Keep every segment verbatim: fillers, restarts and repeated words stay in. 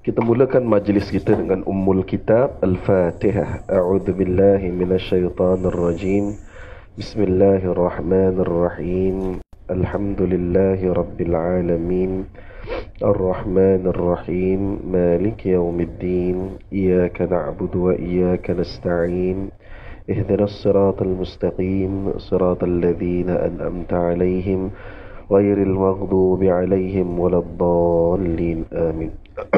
Kita mulakan majlis kita dengan Ummul Kitab Al-Fatihah. A'udzu billahi minasyaitonir rajim. Bismillahirrahmanirrahim. Alhamdulillahi rabbil alamin. Ar-Rahmanir Rahim. Maliki yaumiddin. Iyyaka na'budu wa iyyaka nasta'in. Ihdinas siratal mustaqim. Siratal ladzina an'amta 'alaihim ghairil maghdubi 'alaihim waladdallin. Amin.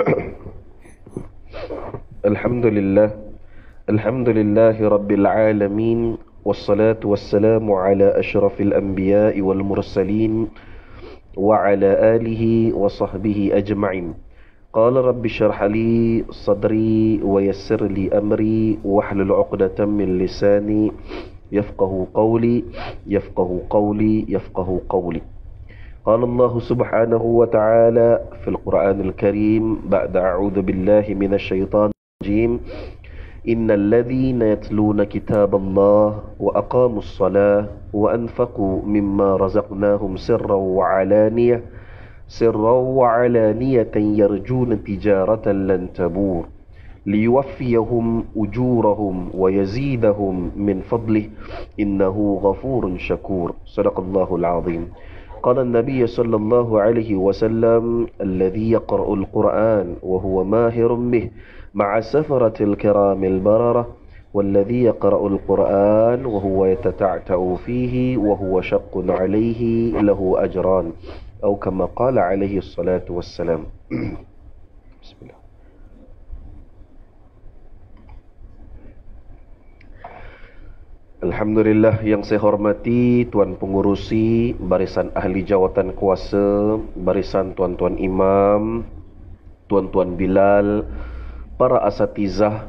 Alhamdulillah Alhamdulillahi Rabbil Alamin. Wassalatu wassalamu ala ashrafil anbiya'i wal mursalin wa ala alihi wa sahbihi ajma'in. Qala rabbi syrah li sadri wa yassir li amri wahlul 'uqdatam min lisani yafqahu qawli yafqahu qawli yafqahu qawli. قال الله سبحانه وتعالى في القرآن الكريم بعد أعوذ بالله من الشيطان الرجيم إن الذين يتلون كتاب الله وأقاموا الصلاة وأنفقوا مما رزقناهم سرا وعلانية سرا وعلانية يرجون تجارة لن تبور ليوفيهم أجورهم ويزيدهم من فضله إنه غفور شكور. صدق الله العظيم. قال النبي صلى الله عليه وسلم الذي يقرأ القرآن وهو ماهر به مع سفرة الكرام البررة والذي يقرأ القرآن وهو يتتعتع فيه وهو شق عليه له أجران أو كما قال عليه الصلاة والسلام. بسم الله. Alhamdulillah, yang saya hormati Tuan Pengurusi, barisan ahli jawatan kuasa, barisan tuan-tuan imam, tuan-tuan Bilal, para asatizah,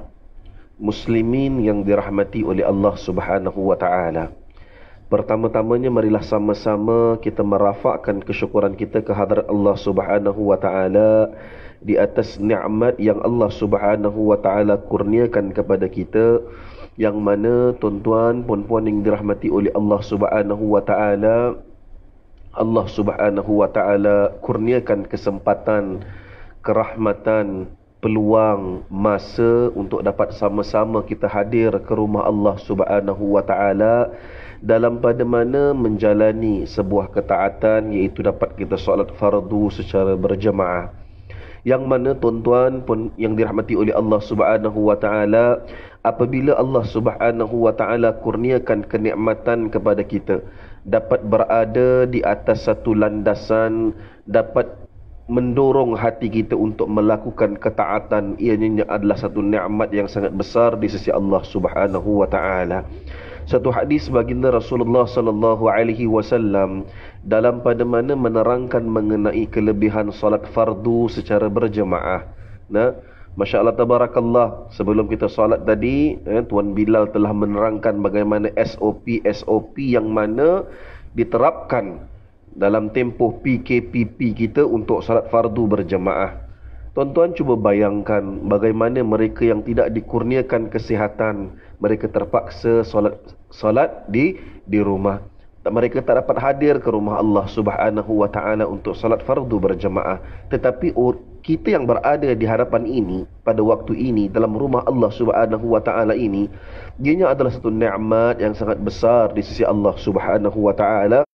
muslimin yang dirahmati oleh Allah Subhanahu wa taala. Pertama-tamanya marilah sama-sama kita merafakkan kesyukuran kita kehadrat Allah Subhanahu wa taala di atas nikmat yang Allah Subhanahu wa taala kurniakan kepada kita, yang mana tuan-tuan puan-puan yang dirahmati oleh Allah Subhanahu wa taala, Allah Subhanahu wa taala kurniakan kesempatan, kerahmatan, peluang, masa untuk dapat sama-sama kita hadir ke rumah Allah Subhanahu wa taala dalam pada mana menjalani sebuah ketaatan, iaitu dapat kita solat fardu secara berjemaah. Yang mana tuan-tuan pun yang dirahmati oleh Allah Subhanahu wa taala, apabila Allah Subhanahu wa taala kurniakan kenikmatan kepada kita, dapat berada di atas satu landasan, dapat mendorong hati kita untuk melakukan ketaatan, ianya adalah satu nikmat yang sangat besar di sisi Allah Subhanahu wa taala. Satu hadis baginda Rasulullah sallallahu alaihi wasallam dalam pada mana menerangkan mengenai kelebihan solat fardu secara berjemaah. Nah, masya-Allah tabarakallah, sebelum kita solat tadi, eh, Tuan Bilal telah menerangkan bagaimana S O P S O P yang mana diterapkan dalam tempoh P K P P kita untuk solat fardu berjemaah. Tuan-tuan cuba bayangkan bagaimana mereka yang tidak dikurniakan kesihatan, mereka terpaksa solat solat di di rumah. Mereka tak dapat hadir ke rumah Allah Subhanahu wa taala untuk solat fardu berjemaah. Tetapi kita yang berada di hadapan ini pada waktu ini dalam rumah Allah Subhanahu wa taala ini, ianya adalah satu nikmat yang sangat besar di sisi Allah Subhanahu wa taala.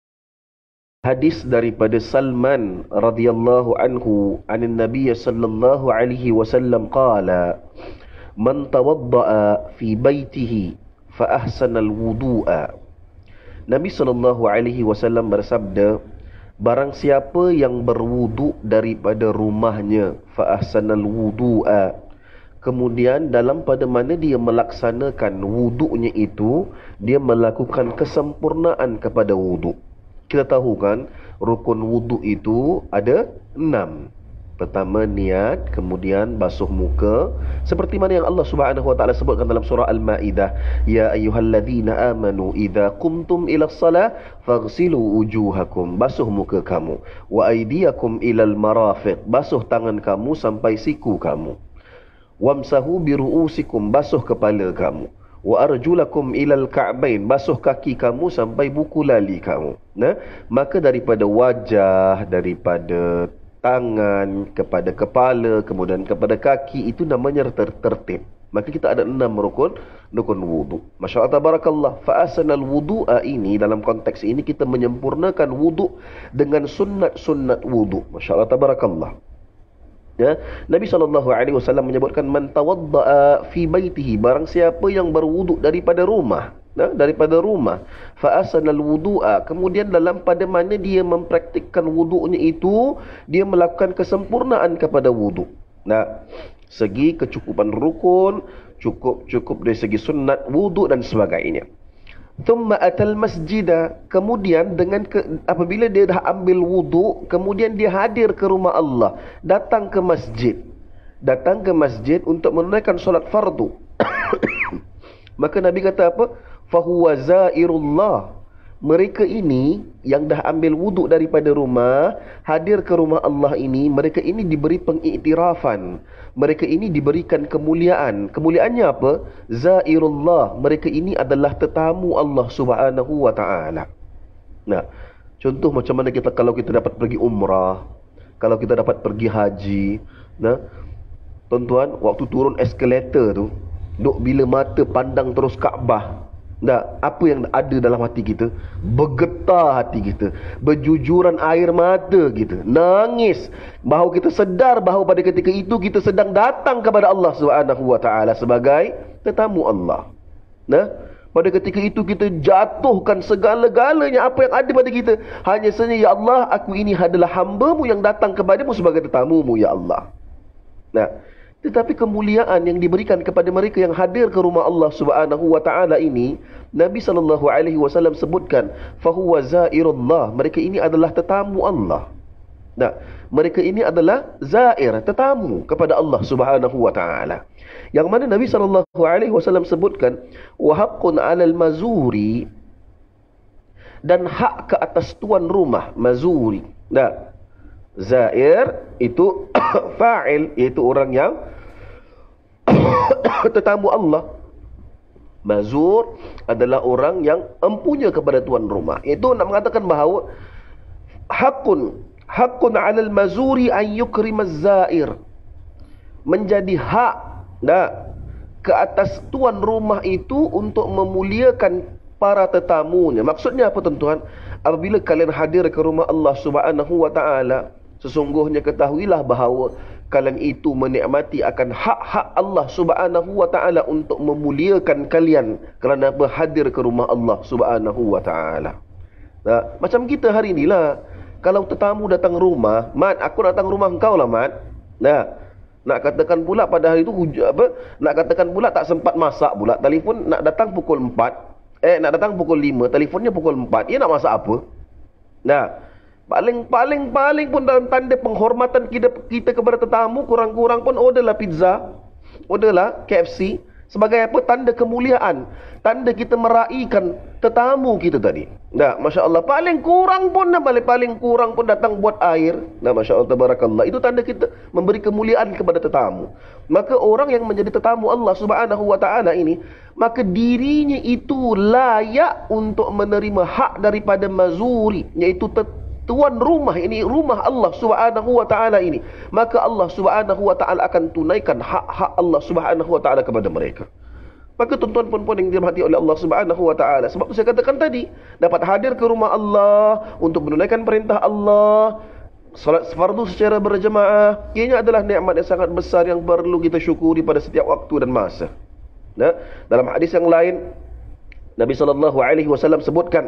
Hadis daripada Salman radhiyallahu anhu anin Nabiy sallallahu alaihi wasallam qala man tawaddaa fi baitihi fa ahsana al-wudu'a. Nabi sallallahu alaihi wasallam bersabda, barang siapa yang berwuduk daripada rumahnya, fa ahsana al-wudu'a, kemudian dalam pada mana dia melaksanakan wuduknya itu, dia melakukan kesempurnaan kepada wuduk. Kita tahu kan, rukun wuduk itu ada enam. Pertama niat, kemudian basuh muka, seperti mana yang Allah Subhanahu wa taala sebutkan dalam surah Al-Maidah, ya ayyuhalladzina amanu idza qumtum ila shalah faghsilu wujuhakum, basuh muka kamu, wa aydiyakum ilal marafiq, basuh tangan kamu sampai siku kamu, wamsahu biruusikum, basuh kepala kamu, wa arjulakum ilal ka'bain, basuh kaki kamu sampai buku lali kamu. Nah, maka daripada wajah, daripada tangan, kepada kepala, kemudian kepada kaki, itu namanya ter tertib. Maka kita ada enam rukun rukun wudu. Masya Allah tabarakallah. Fa'asanal wudu'a ini, dalam konteks ini kita menyempurnakan wudu dengan sunnat-sunnat wudu. Masya Allah tabarakallah. Ya, Nabi sallallahu alaihi wasallam menyebutkan, man tawadda'a fi baitihi, barang siapa yang berwuduk daripada rumah, nah, daripada rumah, fa asanal wudu'a, kemudian dalam pada mana dia mempraktikkan wuduknya itu, dia melakukan kesempurnaan kepada wuduk. Nah, segi kecukupan rukun, cukup cukup dari segi sunat wuduk dan sebagainya. Thumma atal masjidah, kemudian dengan ke, apabila dia dah ambil wuduk, kemudian dia hadir ke rumah Allah, datang ke masjid, datang ke masjid untuk menunaikan solat fardu. Maka Nabi kata apa? Fahuwa zairullah. Mereka ini yang dah ambil wuduk daripada rumah, hadir ke rumah Allah ini, mereka ini diberi pengiktirafan. Mereka ini diberikan kemuliaan. Kemuliaannya apa? Zairullah. Mereka ini adalah tetamu Allah Subhanahu wa taala. Nah, contoh macam mana kita kalau kita dapat pergi umrah, kalau kita dapat pergi haji, nah, tuan-tuan, waktu turun eskalator tu, duk bila mata pandang terus Kaabah, nah, apa yang ada dalam hati kita? Bergetar hati kita, berjujuran air mata kita, nangis, bahawa kita sedar bahawa pada ketika itu kita sedang datang kepada Allah Subhanahu wa taala sebagai tetamu Allah. Nah, pada ketika itu kita jatuhkan segala-galanya apa yang ada pada kita, hanya saja, ya Allah, aku ini adalah hamba-Mu yang datang kepadamu sebagai tetamu-Mu, ya Allah. Nah, tetapi kemuliaan yang diberikan kepada mereka yang hadir ke rumah Allah Subhanahu wa taala ini, Nabi sallallahu alaihi wasallam sebutkan, fahuwa zairullah. Mereka ini adalah tetamu Allah. Nah, mereka ini adalah zair, tetamu kepada Allah Subhanahu wa taala. Yang mana Nabi sallallahu alaihi wasallam sebutkan, wa haqqun 'alal mazuri, dan hak ke atas tuan rumah, mazuri. Nah, zair itu fa'il, iaitu orang yang tetamu Allah. Mazur adalah orang yang empunya kepada tuan rumah. Itu nak mengatakan bahawa hakun hakun 'alal mazuri an yukrimaz zair, menjadi hak, nah, ke atas tuan rumah itu untuk memuliakan para tetamunya. Maksudnya apa, tuan-tuan? Apabila kalian hadir ke rumah Allah Subhanahu wa taala, sesungguhnya ketahuilah bahawa kalian itu menikmati akan hak-hak Allah Subhanahu wa taala untuk memuliakan kalian kerana berhadir ke rumah Allah Subhanahu wa taala. Nah, macam kita hari inilah, kalau tetamu datang rumah, Mat, aku datang rumah engkau lah, Mat. Nah, nak katakan pula pada hari itu apa? Nak katakan pula tak sempat masak pula, telefon nak datang pukul empat, eh nak datang pukul lima, telefonnya pukul empat. Ia nak masak apa? Nah, Paling-paling-paling pun dalam tanda penghormatan kita, kita kepada tetamu, kurang-kurang pun orderlah pizza, orderlah K F C. Sebagai apa? Tanda kemuliaan. Tanda kita meraihkan tetamu kita tadi. Nah, Masya Allah. Paling kurang pun, paling-paling kurang pun datang buat air. Nah, Masya Allah, tabarakallah. Itu tanda kita memberi kemuliaan kepada tetamu. Maka orang yang menjadi tetamu Allah Subhanahu wa taala ini, maka dirinya itu layak untuk menerima hak daripada mazuri, iaitu tuan rumah ini, rumah Allah Subhanahu wa taala ini. Maka Allah Subhanahu wa taala akan tunaikan hak-hak Allah Subhanahu wa taala kepada mereka. Maka tuan-tuan puan-puan yang dirahmati oleh Allah Subhanahu wa taala, sebab itu saya katakan tadi, dapat hadir ke rumah Allah untuk menunaikan perintah Allah, salat fardu secara berjemaah, ianya adalah nikmat yang sangat besar yang perlu kita syukuri pada setiap waktu dan masa. Nah, dalam hadis yang lain, Nabi sallallahu alaihi wasallam sebutkan,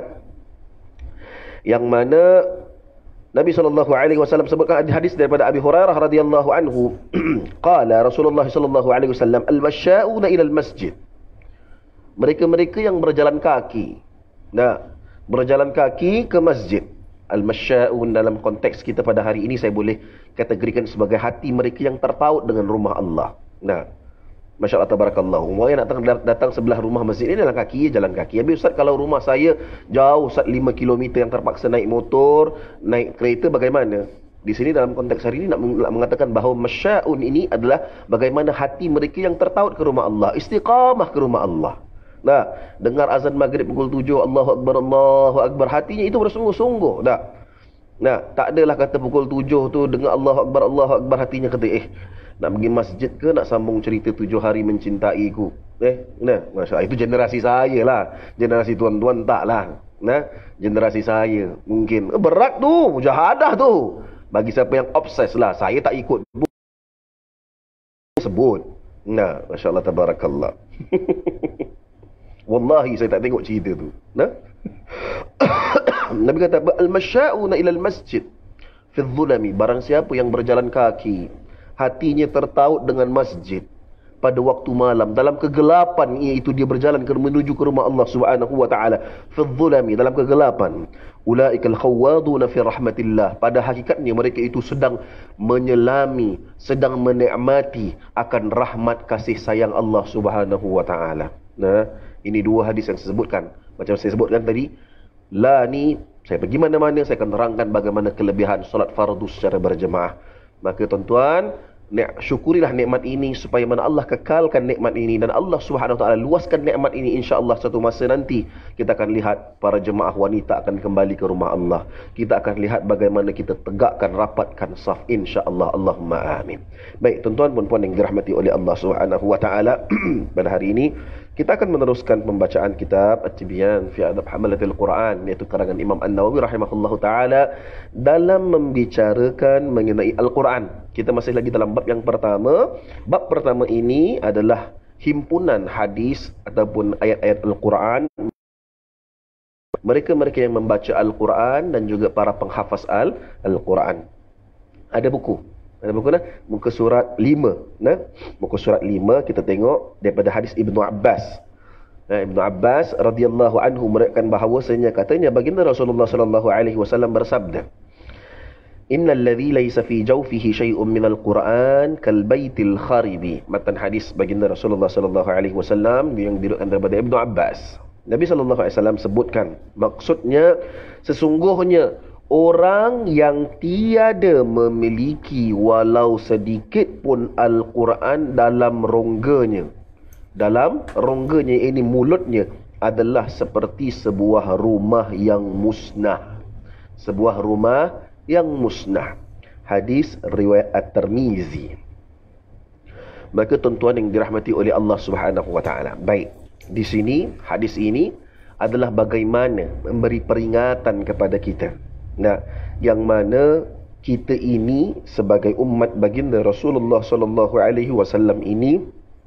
yang mana Nabi sallallahu alaihi wasallam sebutkan hadis daripada Abi Hurairah radhiyallahu anhu, qala Rasulullah sallallahu alaihi wasallam, al-masyauna ila al-masjid, mereka-mereka yang berjalan kaki. Nah, berjalan kaki ke masjid. Al-masyaun dalam konteks kita pada hari ini saya boleh kategorikan sebagai hati mereka yang terpaut dengan rumah Allah. Nah, Masya Allah, tabarakallah. Orang yang datang, datang sebelah rumah masjid ini jalan kaki, jalan kaki. Habis, Ustaz, kalau rumah saya jauh, Ustaz, lima kilometer yang terpaksa naik motor, naik kereta, bagaimana? Di sini dalam konteks hari ini nak mengatakan bahawa masyaun ini adalah bagaimana hati mereka yang tertaut ke rumah Allah, istiqamah ke rumah Allah. Nah, dengar azan maghrib pukul tujuh, Allahu Akbar, Allahu Akbar, hatinya itu bersungguh-sungguh. Nah, Nah, tak adalah kata pukul tujuh tu dengar Allahu Akbar, Allahu Akbar, hatinya kata, eh, nak pergi masjid ke nak sambung cerita tujuh hari mencintaiku? Eh, nah, Masya Allah, itu generasi saya lah. Generasi tuan-tuan tak lah. Nah, generasi saya mungkin eh, berat tu, mujahadah tu. Bagi siapa yang obses lah, saya tak ikut sebut. Nah, Masya Allah, tabarakallah. Wallahi saya tak tengok cerita tu. Nah. Nabi kata al-masya'una ila al-masjid fi dhulami, barang siapa yang berjalan kaki hatinya tertaut dengan masjid pada waktu malam, dalam kegelapan, iaitu dia berjalan ke menuju ke rumah Allah Subhanahu wa taala, fi dhulami, dalam kegelapan, ulaikal khawaduna fi rahmatillah, pada hakikatnya mereka itu sedang menyelami, sedang menikmati akan rahmat kasih sayang Allah Subhanahu wa taala. Nah, ini dua hadis yang saya sebutkan. Macam saya sebutkan tadi, la ni, saya pergi mana-mana saya akan terangkan bagaimana kelebihan solat fardu secara berjemaah. Maka tuan-tuan, syukurilah nikmat ini supaya mana Allah kekalkan nikmat ini, dan Allah Subhanahu wa taala luaskan nikmat ini. Insya-Allah satu masa nanti kita akan lihat para jemaah wanita akan kembali ke rumah Allah. Kita akan lihat bagaimana kita tegakkan, rapatkan saf, insya-Allah. Allahumma amin. Baik tuan-tuan puan-puan yang dirahmati oleh Allah Subhanahu wa taala, pada hari ini kita akan meneruskan pembacaan kitab At-Tibyan fi Adab Hamalatil Quran, iaitu karangan Imam An-Nawawi rahimahullahu taala, dalam membicarakan mengenai Al-Quran. Kita masih lagi dalam bab yang pertama. Bab pertama ini adalah himpunan hadis ataupun ayat-ayat Al-Quran. Mereka-mereka yang membaca Al-Quran dan juga para penghafaz Al-Quran. Ada buku. Ada buku nah? Muka surat lima. Nah, muka surat lima kita tengok daripada hadis Ibnu Abbas. Nah, Ibnu Abbas radhiyallahu anhu meriwayatkan bahawasanya, katanya baginda Rasulullah sallallahu alaihi wasallam bersabda, "Innal ladzi laysa fi jawfihi syai'un minal Qur'an kal baitil kharibi." Matan hadis baginda Rasulullah sallallahu alaihi wasallam yang diriwayatkan daripada Ibnu Abbas. Nabi sallallahu alaihi wasallam sebutkan, maksudnya sesungguhnya orang yang tiada memiliki walau sedikit pun Al-Quran dalam rongganya, dalam rongganya ini mulutnya, adalah seperti sebuah rumah yang musnah. Sebuah rumah yang musnah. Hadis riwayat At-Tirmizi. Maka tuan-tuan yang dirahmati oleh Allah Subhanahu wa taala, baik, di sini hadis ini adalah bagaimana memberi peringatan kepada kita. Nah, yang mana kita ini sebagai umat baginda Rasulullah sallallahu alaihi wasallam ini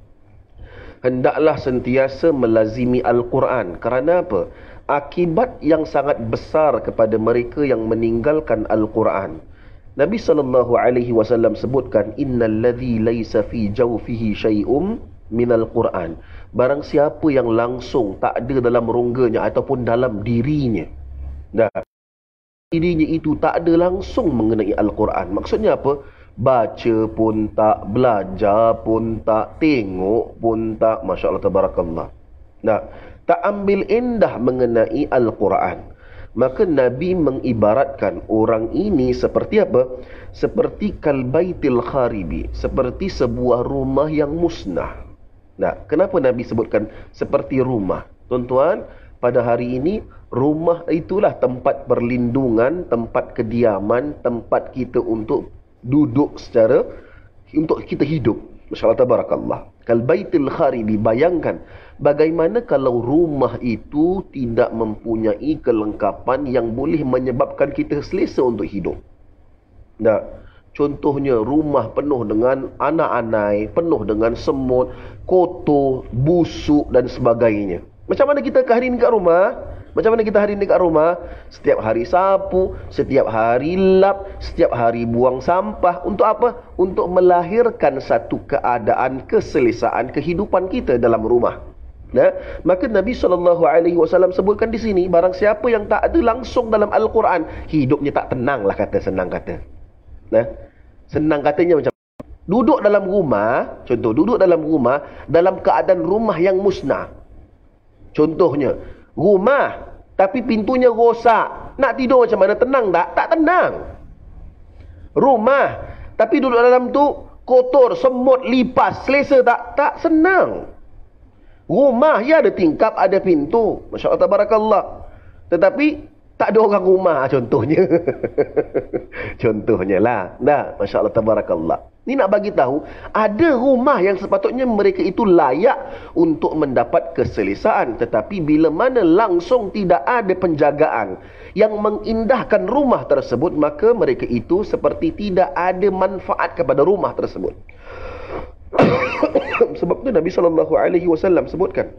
hendaklah sentiasa melazimi Al-Quran. Kerana apa? Akibat yang sangat besar kepada mereka yang meninggalkan Al-Quran. Nabi sallallahu alaihi wasallam sebutkan, innal ladzi laisa fi jawfihi syai'um minal Quran. Barang siapa yang langsung tak ada dalam rongganya ataupun dalam dirinya, nah, dirinya itu tak ada langsung mengenai Al-Quran. Maksudnya apa? Baca pun tak, belajar pun tak, tengok pun tak. Masya Allah, tabarakallah. Nah, tak ambil indah mengenai Al-Quran. Maka Nabi mengibaratkan orang ini seperti apa? Seperti kalbaitil kharibi, seperti sebuah rumah yang musnah. Nah, kenapa Nabi sebutkan seperti rumah? Tuan-tuan, pada hari ini, rumah itulah tempat perlindungan, tempat kediaman, tempat kita untuk duduk secara, untuk kita hidup. Masya Allah, tabarakallah. Kalbaitil kharibi, bayangkan bagaimana kalau rumah itu tidak mempunyai kelengkapan yang boleh menyebabkan kita selesa untuk hidup. Nah, contohnya rumah penuh dengan anak-anai, penuh dengan semut, kotor, busuk dan sebagainya. Macam mana kita hari ini kat rumah? Macam mana kita hari ini kat rumah? Setiap hari sapu, setiap hari lap, setiap hari buang sampah. Untuk apa? Untuk melahirkan satu keadaan keselesaan kehidupan kita dalam rumah. Nah, maka Nabi sallallahu alaihi wasallam sebutkan di sini, barang siapa yang tak ada langsung dalam Al-Quran, hidupnya tak tenang lah, kata, senang kata. Nah, senang katanya macam duduk dalam rumah, contoh duduk dalam rumah dalam keadaan rumah yang musnah. Contohnya, rumah tapi pintunya rosak. Nak tidur macam mana? Tenang tak? Tak tenang. Rumah tapi duduk dalam tu kotor, semut, lipas, selesa tak? Tak senang. Rumah ya ada tingkap, ada pintu. Masya Allah, tabarakallah. Tetapi Tak ada orang rumah contohnya. Contohnya lah. Nah, Masya Allah, tabarakallah. Ini nak bagi tahu, ada rumah yang sepatutnya mereka itu layak untuk mendapat keselesaan. Tetapi bila mana langsung tidak ada penjagaan yang mengindahkan rumah tersebut, maka mereka itu seperti tidak ada manfaat kepada rumah tersebut. Sebab itu Nabi sallallahu alaihi wasallam sebutkan.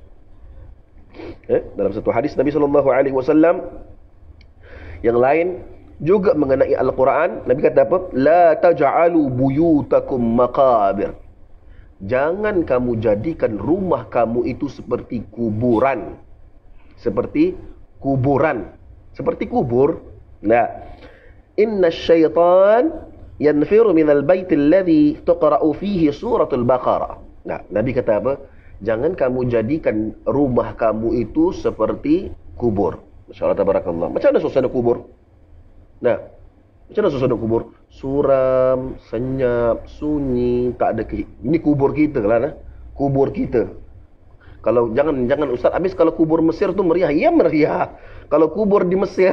Eh, dalam satu hadis Nabi sallallahu alaihi wasallam yang lain juga mengenai Al-Quran, Nabi kata apa? La taj'alu buyutakum maqabir. Jangan kamu jadikan rumah kamu itu seperti kuburan. Seperti kuburan. Seperti kubur. Nah, inna syaitan yanfiru minal baiti alladhi tuqra'u fihi suratul Baqarah. Nah, Nabi kata apa? Jangan kamu jadikan rumah kamu itu seperti kubur. Masya Allah, tabarakallah. Macam mana suasana kubur? Nah, macam mana suasana kubur? Suram, senyap, sunyi, tak ada ke... Ini kubur kita lah, nah. Kubur kita. Kalau jangan jangan Ustaz, habis kalau kubur Mesir tu meriah. Ya meriah. Kalau kubur di Mesir,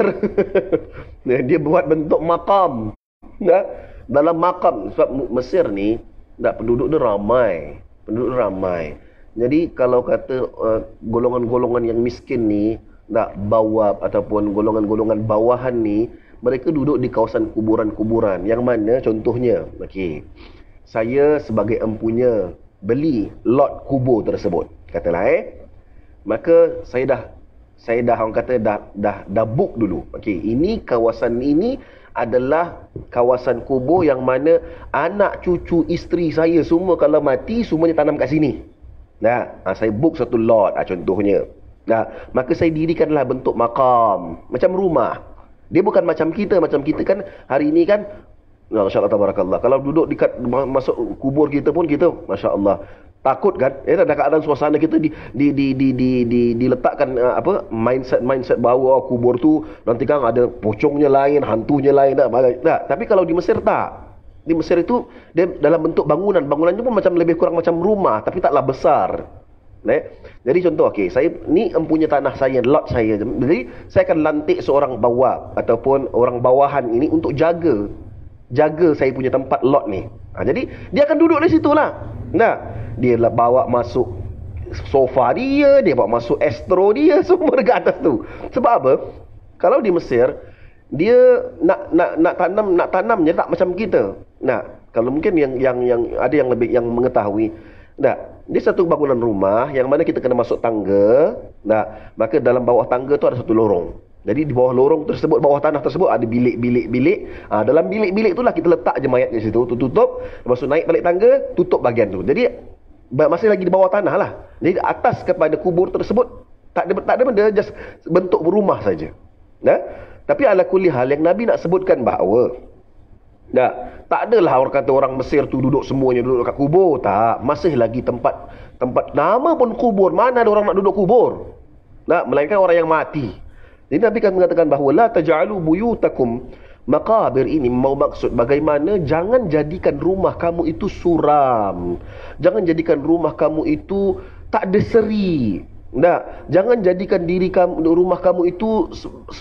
dia buat bentuk makam. Nah, dalam makam, sebab Mesir ni, tak, penduduk dia ramai. Penduduk dia ramai. Jadi kalau kata uh, golongan-golongan yang miskin ni, tak, bawab ataupun golongan-golongan bawahan ni, mereka duduk di kawasan kuburan-kuburan. Yang mana contohnya, okey, saya sebagai empunya beli lot kubur tersebut, katalah eh, maka saya dah saya dah orang kata dah dah dah book dulu. Okey, ini kawasan ini adalah kawasan kubur yang mana anak cucu isteri saya semua kalau mati semuanya tanam kat sini. Nah, saya book satu lot, contohnya. Nah, maka saya dirikanlah bentuk makam, macam rumah. Dia bukan macam kita, macam kita kan hari ini kan, Masya Allah, tabarakallah. Kalau duduk dekat masuk kubur kita pun kita, Masya Allah, takut kan? Eh, dalam keadaan suasana kita di di di di di, di diletakkan uh, apa mindset mindset bahawa kubur tu nanti kan ada pocongnya lain, hantunya lain, tak, tak. Tapi kalau di Mesir tak. Di Mesir itu dia dalam bentuk bangunan, bangunannya pun macam lebih kurang macam rumah, tapi taklah besar. Eh? Jadi contoh, okey, saya ni empunya tanah saya, lot saya. Jadi saya akan lantik seorang bawab ataupun orang bawahan ini untuk jaga jaga saya punya tempat lot ni. Ha, jadi dia akan duduk di situ lah. Nah, dia lah bawa masuk sofa dia, dia bawa masuk astro dia, semua dekat atas tu. Sebab apa? Kalau di Mesir, dia nak nak nak tanam nak tanamnya tak macam kita. Nah, kalau mungkin yang yang yang ada yang lebih yang mengetahui. Nah, dia satu bangunan rumah yang mana kita kena masuk tangga. Nah, maka dalam bawah tangga tu ada satu lorong. Jadi di bawah lorong tersebut, bawah tanah tersebut ada bilik-bilik-bilik. Ha, dalam bilik-bilik itulah kita letak je mayat di situ, tutup, lepas tu naik balik tangga, tutup bahagian tu. Jadi masih lagi di bawah tanah lah. Jadi atas kepada kubur tersebut tak ada tak ada benda, just bentuk rumah saja. Nah, tapi ala kulli hal yang Nabi nak sebutkan bahawa tak, tak adalah orang kata orang Mesir tu duduk semuanya duduk kat kubur. Tak, masih lagi tempat tempat nama pun kubur. Mana ada orang nak duduk kubur? Tak, melainkan orang yang mati. Jadi Nabi kan mengatakan bahawa la taj'alu buyutakum maqabir. Ini mau maksud bagaimana jangan jadikan rumah kamu itu suram. Jangan jadikan rumah kamu itu tak ada seri. Nah, jangan jadikan diri kamu, rumah kamu itu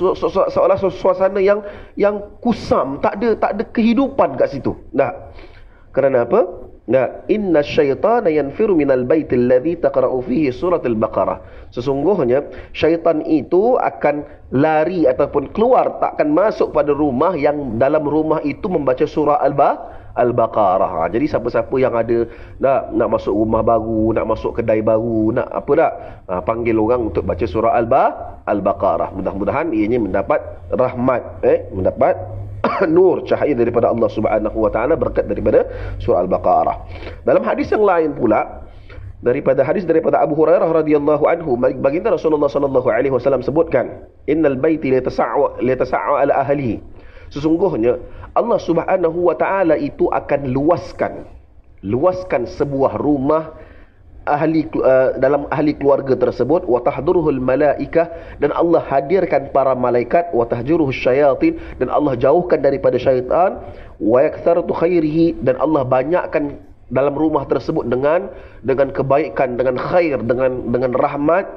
seolah suasana yang yang kusam, tak ada tak ada kehidupan kat situ. Nah, kerana apa? Nah, inna syaitana yanfiru minal baiti alladhi taqra'u fihi suratul Baqarah. Sesungguhnya syaitan itu akan lari ataupun keluar, tak akan masuk pada rumah yang dalam rumah itu membaca surah Al-Baqarah. Al-Baqarah. Ha, jadi siapa-siapa yang ada nak nak masuk rumah baru, nak masuk kedai baru, nak apa tak, ha, panggil orang untuk baca surah Al-Ba Al-Baqarah. Mudah-mudahan ianya mendapat rahmat, eh mendapat nur, cahaya daripada Allah Subhanahu wa taala, berkat daripada surah Al-Baqarah. Dalam hadis yang lain pula, daripada hadis daripada Abu Hurairah radhiyallahu anhu, baginda Rasulullah sallallahu alaihi wasallam sebutkan, innal baiti la tasa'u la tasa'u ala ahlihi. Sesungguhnya Allah Subhanahu wa taala itu akan luaskan luaskan sebuah rumah ahli uh, dalam ahli keluarga tersebut, wa tahduruhul malaikah, dan Allah hadirkan para malaikat, wa tahjuruhus syayatin, dan Allah jauhkan daripada syaitan, wa yaktsartu khairihi, dan Allah banyakkan dalam rumah tersebut dengan dengan kebaikan, dengan khair, dengan dengan rahmat,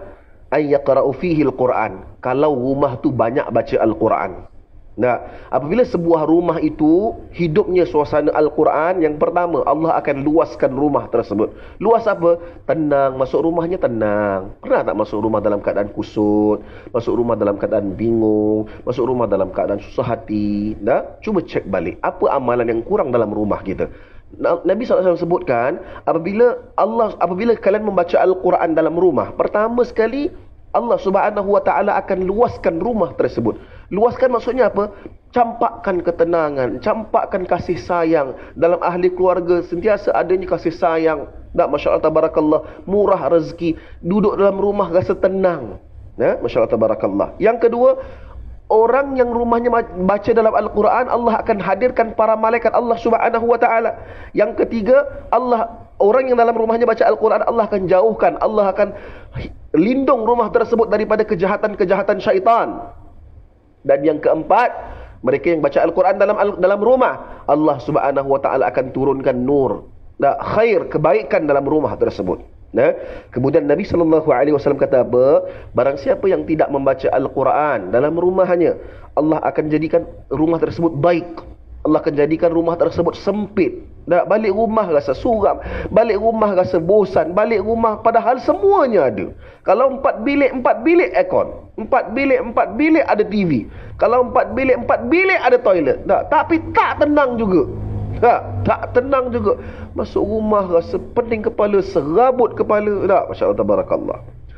ay yaqra'u fihi al-Quran. Kalau rumah tu banyak baca Al-Quran. Nah, apabila sebuah rumah itu hidupnya suasana Al-Quran, yang pertama, Allah akan luaskan rumah tersebut. Luas apa? Tenang. Masuk rumahnya tenang. Pernah tak masuk rumah dalam keadaan kusut? Masuk rumah dalam keadaan bingung? Masuk rumah dalam keadaan susah hati? Nah, cuba cek balik. Apa amalan yang kurang dalam rumah kita? Nabi sallallahu alaihi wasallam sebutkan, apabila Allah apabila kalian membaca Al-Quran dalam rumah, pertama sekali Allah Subhanahu wa taala akan luaskan rumah tersebut. Luaskan maksudnya apa? Campakkan ketenangan, campakkan kasih sayang dalam ahli keluarga, sentiasa adanya kasih sayang. Tak, masya-Allah tabarakallah, murah rezeki, duduk dalam rumah rasa tenang. Ya, masya-Allah tabarakallah. Yang kedua, orang yang rumahnya baca dalam Al-Quran, Allah akan hadirkan para malaikat Allah Subhanahu wa taala. Yang ketiga, Allah orang yang dalam rumahnya baca Al-Quran, Allah akan jauhkan, Allah akan lindung rumah tersebut daripada kejahatan-kejahatan syaitan. Dan yang keempat, mereka yang baca Al-Quran dalam dalam rumah, Allah Subhanahu wa taala akan turunkan nur, nah, khair, kebaikan dalam rumah tersebut. Nah, kemudian Nabi sallallahu alaihi wasallam kata apa? Barang siapa yang tidak membaca Al-Quran dalam rumahnya, Allah akan jadikan rumah tersebut baik. Allah akan jadikan rumah tersebut sempit. Nah, balik rumah rasa suram, balik rumah rasa bosan, balik rumah padahal semuanya ada. Kalau empat bilik, empat bilik aircon. Empat bilik, empat bilik ada T V. Kalau empat bilik, empat bilik ada toilet. Nah, tapi tak tenang juga. Tak, tak tenang juga. Masuk rumah rasa pening kepala, serabut kepala. Tak, masya-Allah tabarakallah.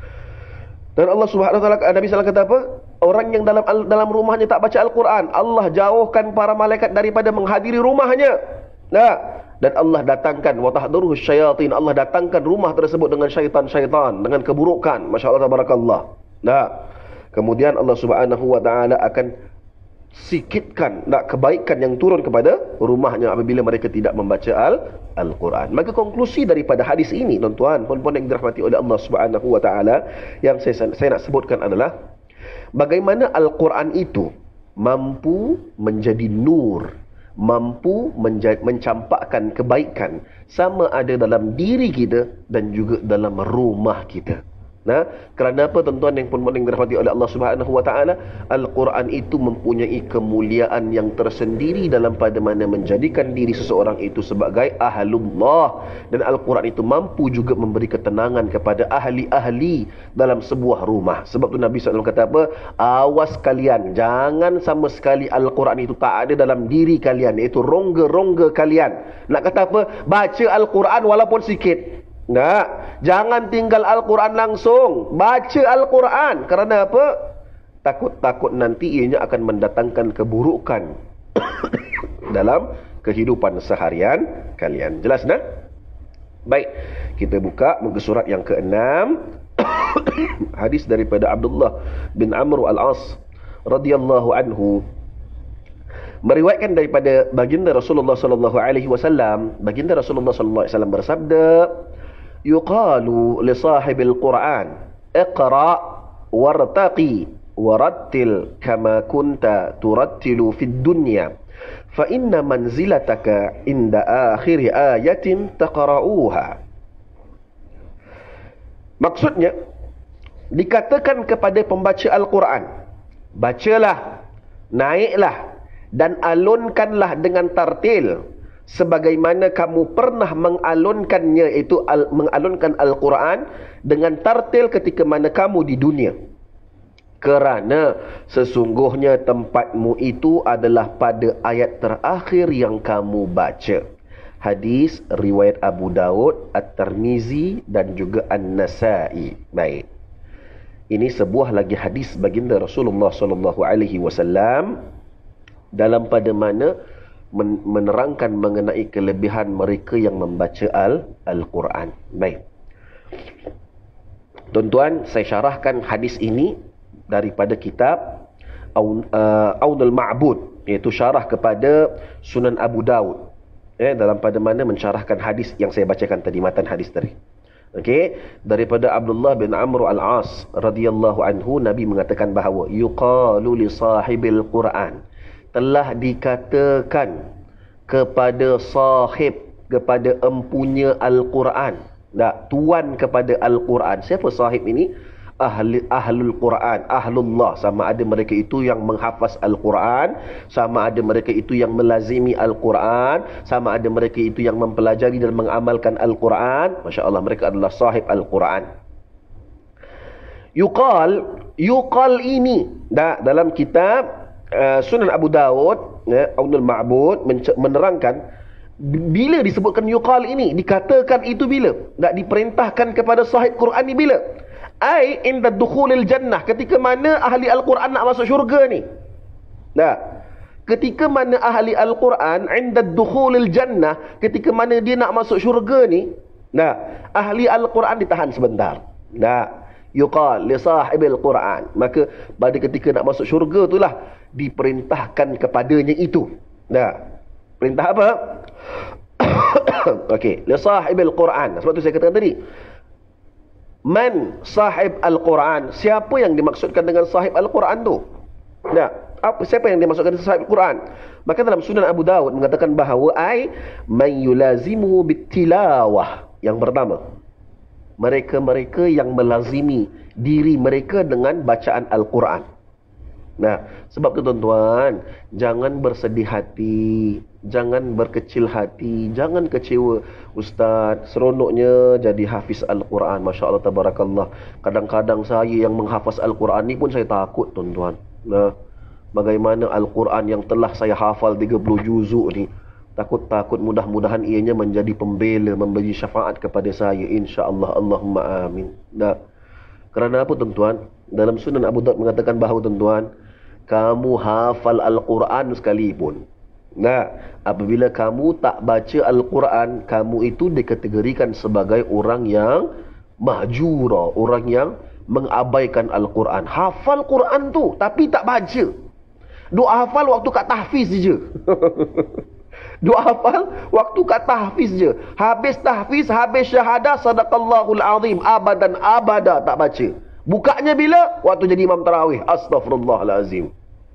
Dan Allah Subhanahu wa taala, Nabi sallallahu alaihi wasallam kata apa? Orang yang dalam dalam rumahnya tak baca Al-Quran, Allah jauhkan para malaikat daripada menghadiri rumahnya. Nah, dan Allah datangkan wa tahduruhu syayatin, Allah datangkan rumah tersebut dengan syaitan-syaitan, dengan keburukan. Masya-Allah tabarakallah. Nah, kemudian Allah Subhanahu wa taala akan sikitkan nak kebaikan yang turun kepada rumahnya apabila mereka tidak membaca al Al-Quran. Maka konklusi daripada hadis ini, tuan-tuan, puan-puan yang dirahmati oleh Allah Subhanahu wa taala, yang saya saya nak sebutkan adalah bagaimana Al-Quran itu mampu menjadi nur, mampu menja- mencampakkan kebaikan sama ada dalam diri kita dan juga dalam rumah kita. Nah, kerana apa, tuan-tuan yang pun yang dirahmati oleh Allah Subhanahu wa taala, Al-Quran itu mempunyai kemuliaan yang tersendiri dalam pada mana menjadikan diri seseorang itu sebagai ahlullah, dan Al-Quran itu mampu juga memberi ketenangan kepada ahli-ahli dalam sebuah rumah. Sebab tu Nabi sallallahu alaihi wasallam kata apa? Awas kalian, jangan sama sekali Al-Quran itu tak ada dalam diri kalian, iaitu rongga-rongga kalian. Nak kata apa? Baca Al-Quran walaupun sikit. Nah, jangan tinggal Al-Quran langsung. Baca Al-Quran. Kerana apa? Takut-takut nanti ianya akan mendatangkan keburukan dalam kehidupan seharian kalian. Jelas dah? Baik, kita buka muka surat yang keenam. Hadis daripada Abdullah bin Amr al-As radhiyallahu anhu, meriwayatkan daripada baginda Rasulullah sallallahu alaihi wasallam. Baginda Rasulullah sallallahu alaihi wasallam bersabda, yuqalu li sahibil Quran iqra wartaqi warattil kama kunta turattilu fid dunya fa inna manzilataka inda akhir ayatin taqra'uha. Maksudnya, dikatakan kepada pembaca Al-Quran, bacalah, naiklah dan alunkanlah dengan tartil sebagaimana kamu pernah mengalunkannya, itu al, mengalunkan Al-Quran dengan tartil ketika mana kamu di dunia. Kerana sesungguhnya tempatmu itu adalah pada ayat terakhir yang kamu baca. Hadis riwayat Abu Daud, At-Tirmizi dan juga An-Nasai. Baik. Ini sebuah lagi hadis baginda Rasulullah sallallahu alaihi wasallam dalam pada mana menerangkan mengenai kelebihan mereka yang membaca Al Al-Quran. Baik. Tuan-tuan, saya syarahkan hadis ini daripada kitab Aunul Ma'bud, iaitu syarah kepada Sunan Abu Daud. Eh, dalam pada mana mensyarahkan hadis yang saya bacakan tadi, matan hadis tadi. Okey, daripada Abdullah bin Amr al-As radhiyallahu anhu, Nabi mengatakan bahawa yuqalu li sahibil Quran, telah dikatakan kepada sahib, kepada empunya Al-Quran, tak, tuan kepada Al-Quran. Siapa sahib ini? ahli ahlul Quran, ahlullah, sama ada mereka itu yang menghafaz Al-Quran, sama ada mereka itu yang melazimi Al-Quran, sama ada mereka itu yang mempelajari dan mengamalkan Al-Quran. Masya Allah, mereka adalah sahib Al-Quran. Yuqal, yuqal ini dah, dalam kitab uh, Sunan Abu Dawud, ya, Aunul Ma'bud menerangkan bila disebutkan yuqal ini, dikatakan itu bila, nak diperintahkan kepada sahib Quran ni bila? Ai inda dukhulil jannah, ketika mana ahli Al-Quran nak masuk syurga ni. Nah, ketika mana ahli Al-Quran inda dukhulil jannah, ketika mana dia nak masuk syurga ni, nah, ahli Al-Quran ditahan sebentar. Nah, yuqal li sahibil Quran, maka pada ketika nak masuk syurga itulah diperintahkan kepadanya itu. Nah, perintah apa? Okey, li sahibil Quran. Sebab tu saya katakan tadi, man sahib Al-Quran, siapa yang dimaksudkan dengan sahib Al-Quran tu? Nah, apa, siapa yang dimaksudkan dengan sahib Al-Quran? Maka dalam Sunan Abu Dawud mengatakan bahawa ai man yulazimu bitilawah. Yang pertama, mereka-mereka yang melazimi diri mereka dengan bacaan Al-Quran. Nah, sebab tu tuan-tuan, jangan bersedih hati, jangan berkecil hati, jangan kecewa. Ustaz, seronoknya jadi hafiz Al-Quran, Masya Allah, Tabarakallah. Kadang-kadang saya yang menghafaz Al-Quran ni pun saya takut, tuan-tuan. Nah, bagaimana Al-Quran yang telah saya hafal tiga puluh juzuk ni, takut-takut mudah-mudahan ianya menjadi pembela, memberi syafaat kepada saya, insya-Allah. Allahumma amin. Nah, kerana apa, tuan-tuan? Dalam Sunan Abu Dawud mengatakan bahawa, tuan-tuan, kamu hafal Al-Quran sekalipun, nah, apabila kamu tak baca Al-Quran, kamu itu dikategorikan sebagai orang yang mahjura, orang yang mengabaikan Al-Quran. Hafal Quran tu tapi tak baca. Duk hafal waktu kat tahfiz je. Duk hafal waktu kat tahfiz je. Habis tahfiz, habis syahadah, sadaqallahul azim, abadan abada tak baca. Bukanya bila? Waktu jadi imam tarawih. Astaghfirullahalazim.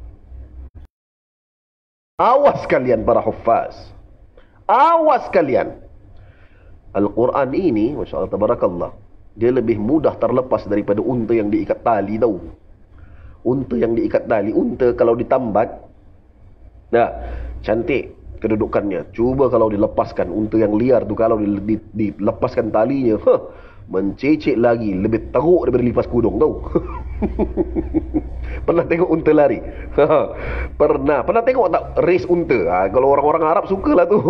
Awas kalian para huffaz. Awas kalian. Al-Quran ini, Masya Allah, Tabarakallah, dia lebih mudah terlepas daripada unta yang diikat tali tau. Unta yang diikat tali, unta kalau ditambat, nah, cantik kedudukannya. Cuba kalau dilepaskan, unta yang liar tu kalau dilepaskan talinya, huh, mencecek lagi, lebih teruk daripada lipas kudung tau. Pernah tengok unta lari? Pernah. Pernah tengok tak race unta? Ha, kalau orang-orang Arab sukalah tu.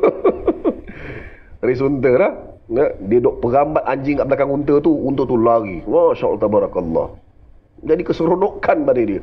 Race unta lah. Dia duk perambat anjing kat belakang unta tu, unta tu lari. Masya Allah, Tabarakallah. Jadi keseronokan pada dia.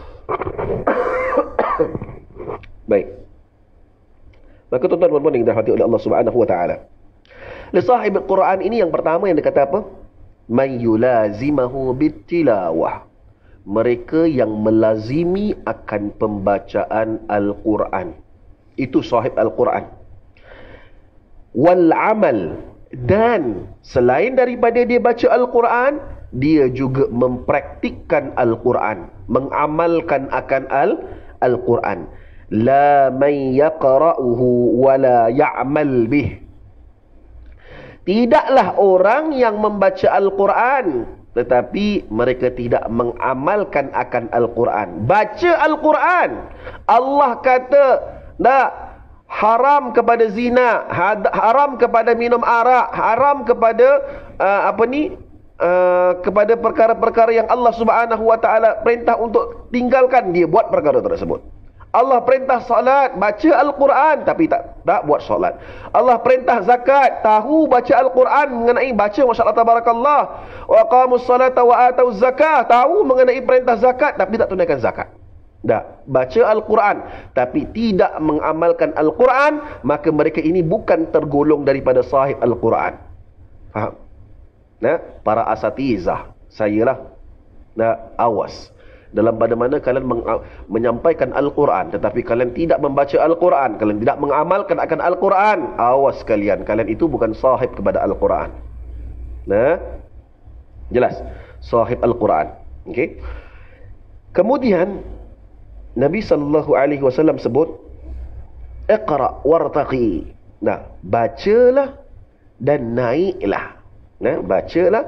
Baik. Maka tuan-tuan dan puan yang dirahmati oleh Allah Subhanahu wa taala, li sahib Al-Quran ini yang pertama yang dikata apa? Man yulazimahu bitilawah. Mereka yang melazimi akan pembacaan Al-Quran. Itu sahib Al-Quran. Wal amal, dan selain daripada dia baca Al-Quran, dia juga mempraktikkan Al-Quran, mengamalkan akan Al Al-Quran. La man yaqra'uhu wa la ya'mal bih. Tidaklah orang yang membaca Al-Quran tetapi mereka tidak mengamalkan akan Al-Quran. Baca Al-Quran, Allah kata, dah, haram kepada zina, haram kepada minum arak, haram kepada uh, apa ni uh, kepada perkara-perkara yang Allah Subhanahu wa taala perintah untuk tinggalkan, dia buat perkara tersebut. Allah perintah salat, baca Al-Quran tapi tak tak buat salat. Allah perintah zakat, tahu baca Al-Quran mengenai baca, masya-Allah, tabarakallah. Wa aqamus salata wa atuz zakah, tahu mengenai perintah zakat tapi tak tunaikan zakat. Dah, baca Al-Quran tapi tidak mengamalkan Al-Quran, maka mereka ini bukan tergolong daripada sahib Al-Quran. Faham? Nah, para asatizah, saya lah. Nah, awas. Dalam pada mana kalian menyampaikan Al-Quran tetapi kalian tidak membaca Al-Quran, kalian tidak mengamalkan akan Al-Quran, awas kalian, kalian itu bukan sahib kepada Al-Quran. Nah, jelas, sahib Al-Quran. Okey. Kemudian Nabi sallallahu alaihi wasallam sebut, iqra wartaqi. Nah, bacalah dan naiklah. Nah, bacalah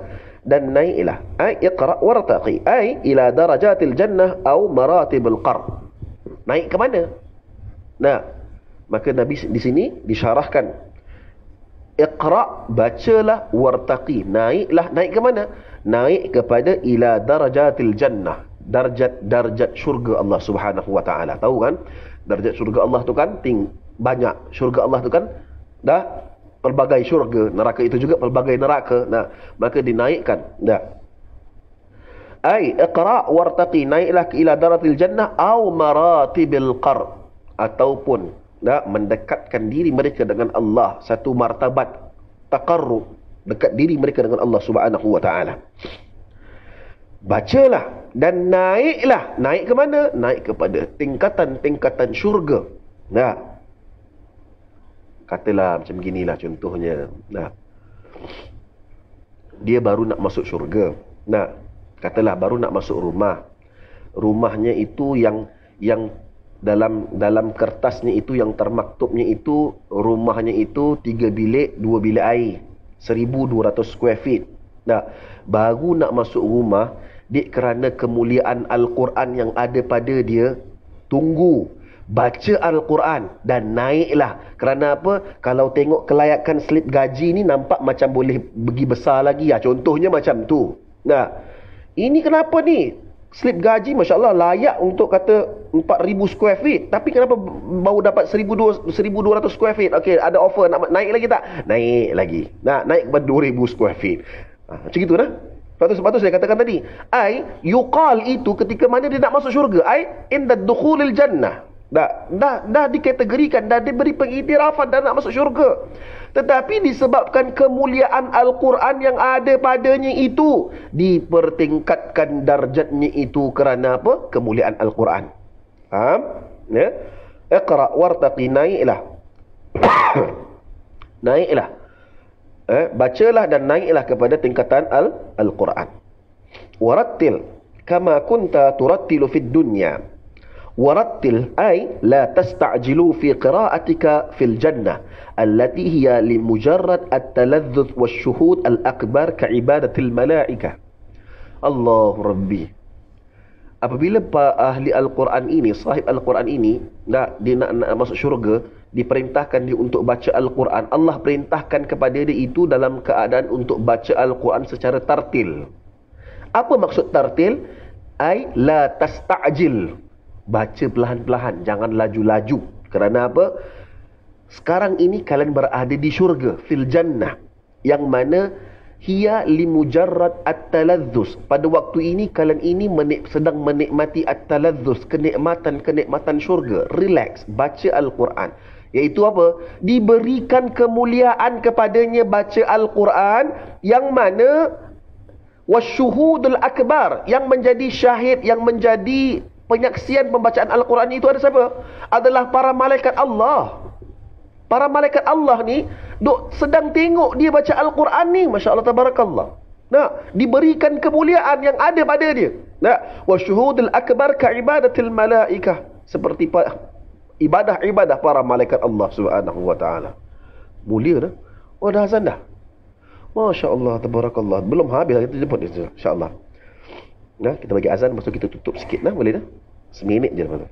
dan naiklah. Ai iqra wartaqi, ai ila darajatil jannah au maratibul qar. Naik ke mana? Nah, maka Nabi di sini disyarahkan, iqra, bacalah, wartaqi, naiklah. Naik ke mana? Naik kepada ila darajatil jannah, darjat-darjat syurga Allah Subhanahu wa taala. Tahu kan? Darjat syurga Allah tu kan ting banyak. Syurga Allah tu kan dah pelbagai syurga, neraka itu juga pelbagai neraka. Nah, maka dinaikkan. Dah. Ai iqra wartaqi, naiklah ke ila daratil jannah au maratibil qar, ataupun dah mendekatkan diri mereka dengan Allah, satu martabat taqarrub, dekat diri mereka dengan Allah Subhanahu wa taala. Bacalah dan naiklah. Naik ke mana? Naik kepada tingkatan-tingkatan syurga. Nah, katalah macam beginilah contohnya. Nah, dia baru nak masuk syurga. Nah, katalah baru nak masuk rumah. Rumahnya itu yang yang dalam dalam kertasnya itu, yang termaktubnya itu, rumahnya itu tiga bilik, dua bilik air, seribu dua ratus square feet. Nah, baru nak masuk rumah, dik kerana kemuliaan Al-Quran yang ada pada dia, tunggu, baca Al-Quran dan naiklah. Kerana apa? Kalau tengok kelayakan slip gaji ni nampak macam boleh pergi besar lagi ya. Contohnya macam tu. Nah, ini kenapa ni? Slip gaji Masya Allah layak untuk kata empat ribu square feet, tapi kenapa baru dapat seribu dua ratus square feet? Okey, ada offer, nak naik lagi tak? Naik lagi. Nah, naik kepada dua ribu square feet. Ha, macam itu dah. Sebab tu, sebab tu saya katakan tadi, ai yuqal itu ketika mana dia nak masuk syurga, ai inda dukhulil jannah. Dah, dah, dah dikategorikan, dah diberi pengiktirafan dan nak masuk syurga. Tetapi disebabkan kemuliaan Al-Quran yang ada padanya itu, dipertingkatkan darjatnya itu kerana apa? Kemuliaan Al-Quran. Faham? Ya? Iqra wartaqi, naiklah. Naiklah. Eh, bacalah dan naiklah kepada tingkatan al Al-Quran. Warattil kama kunta turattilu fid dunya. Warattil ay la tasta'jilu fi qira'atika fil jannah allati hiya limujarrad at-taladhdhuth wasyuhud al-akbar ka'ibadatil malaikah. Allahu Rabbi. Apabila ahli Al-Quran ini, sahib Al-Quran ini, nak, dia nak, nak masuk syurga, diperintahkan dia untuk baca Al-Quran. Allah perintahkan kepada dia itu dalam keadaan untuk baca Al-Quran secara tartil. Apa maksud tartil? Ai la tasta'jil. Baca perlahan-perlahan, jangan laju-laju. Kerana apa? Sekarang ini kalian berada di syurga, fil jannah, yang mana hiya limujarrad at-taladzus. Pada waktu ini kalian ini menik, sedang menikmati at-taladzus, kenikmatan-kenikmatan syurga. Relax, baca Al-Quran. Iaitu apa? Diberikan kemuliaan kepadanya baca Al-Quran, yang mana wasyuhudul akbar, yang menjadi syahid, yang menjadi penyaksian pembacaan Al-Quran itu ada siapa? Adalah para malaikat Allah. Para malaikat Allah ni duk sedang tengok dia baca Al-Quran ni. Masya Allah, tabarakallah. Nah, diberikan kemuliaan yang ada pada dia. Nah, wasyuhudul akbar ka'ibadatil malaikah, seperti ibadah-ibadah para malaikat Allah Subhanahu wa taala. Mulia dah. Oh, dah azan dah. Masya Allah, tabarakallah. Belum habis kita jemput insya-Allah. Nah, kita bagi azan, lepas tu kita tutup sikit lah, boleh dah? Seminit je lepas tu.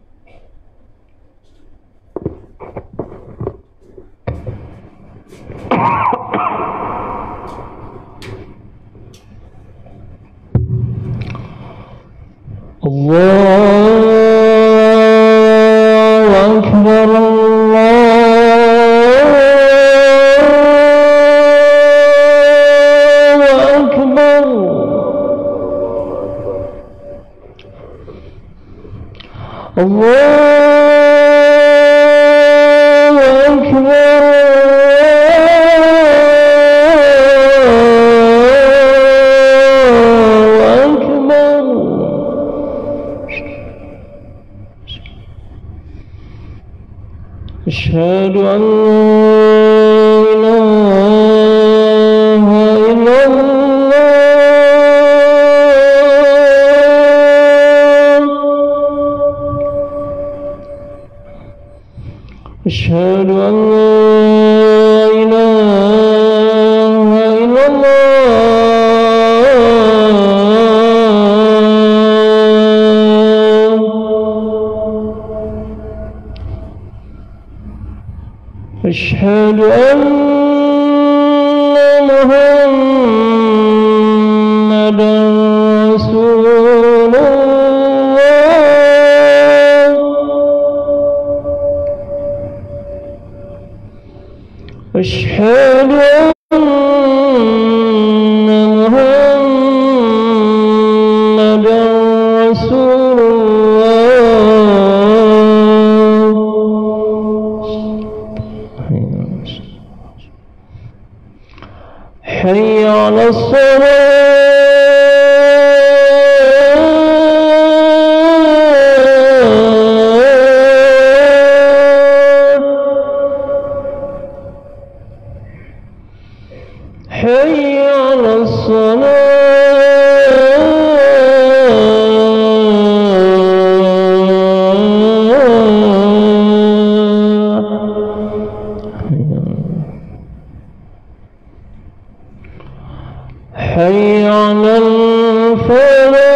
Allahu Akbar, Allahu Akbar. Allahu Akbar. أشهد أن لا إله إلا الله أشهد أن لا إله إلا الله أشهد أن محمدا رسول الله أشهد أن محمدا رسول حي على الصلاة حي على حي على الفلاح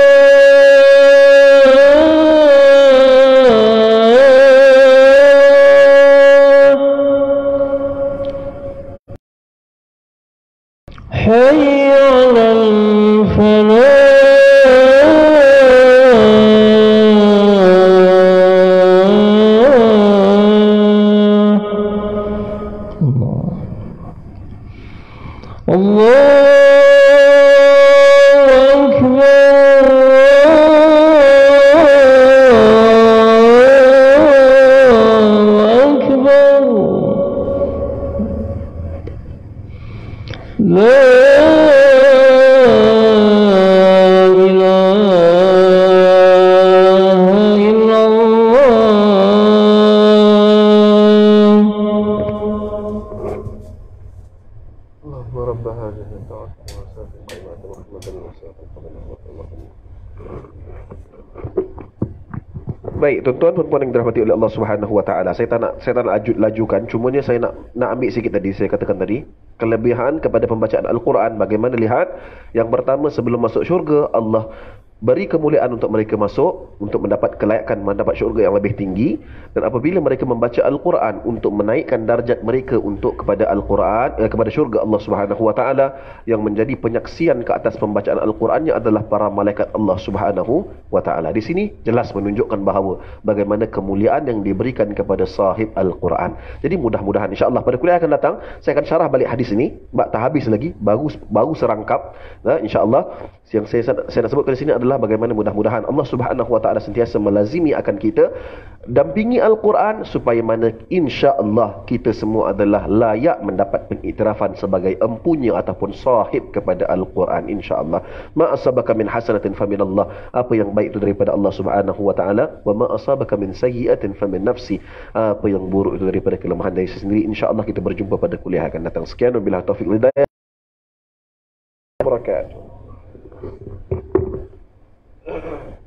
حي على الفلاح الله لا إله إلا الله اللهم رب هذه الدعوة Baik, tuan-tuan dan puan yang dirahmati oleh Allah Subhanahu wa taala. Saya tak nak saya tak nak aju, lajukan, cumanya saya nak nak ambil sikit tadi saya katakan tadi, kelebihan kepada pembacaan Al-Quran. Bagaimana lihat? Yang pertama, sebelum masuk syurga, Allah beri kemuliaan untuk mereka masuk, untuk mendapat kelayakan mendapat syurga yang lebih tinggi. Dan apabila mereka membaca Al-Quran untuk menaikkan darjat mereka untuk kepada Al-Quran, eh, kepada syurga Allah Subhanahu wa taala, yang menjadi penyaksian ke atas pembacaan Al-Qurannya adalah para malaikat Allah Subhanahu wa taala. Di sini jelas menunjukkan bahawa bagaimana kemuliaan yang diberikan kepada sahib Al-Quran. Jadi mudah-mudahan insya-Allah pada kuliah akan datang saya akan syarah balik hadis ini, tak habis lagi, baru baru serangkap. Nah, insya-Allah yang saya saya nak sebutkan di sini adalah bagaimana mudah-mudahan Allah Subhanahu wa taala sentiasa melazimi akan kita, dampingi Al-Quran supaya mana insya-Allah kita semua adalah layak mendapat pengiktirafan sebagai empunya ataupun sahib kepada Al-Quran insya-Allah. Ma asabaka min hasanatin faminallah, apa yang baik itu daripada Allah Subhanahu wa taala, wa ma asabaka min sayyi'atin famin nafsi, apa yang buruk itu daripada kelemahan dari sendiri. Insya-Allah kita berjumpa pada kuliah akan datang. Sekian, wabillahi taufiq wal hidayah. Wabarakatuh.